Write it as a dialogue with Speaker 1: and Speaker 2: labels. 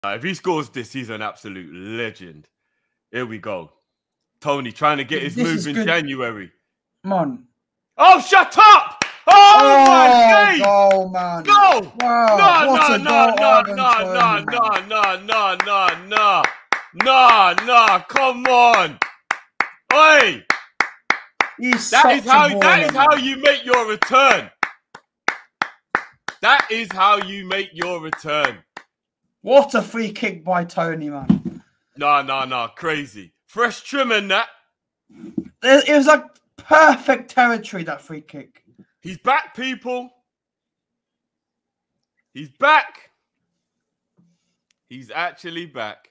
Speaker 1: If he scores this, he's an absolute legend. Here we go. Toney trying to get his move in January.
Speaker 2: Come on.
Speaker 1: Oh, shut up! Oh my days!
Speaker 2: Goal, man.
Speaker 1: Go!
Speaker 2: Wow.
Speaker 1: No, come on. Oi! That is how you make your return. That is how you make your return.
Speaker 2: What a free kick by Toney, man.
Speaker 1: No, crazy. Fresh trim in that.
Speaker 2: It was like perfect territory, that free kick.
Speaker 1: He's back, people. He's back. He's actually back.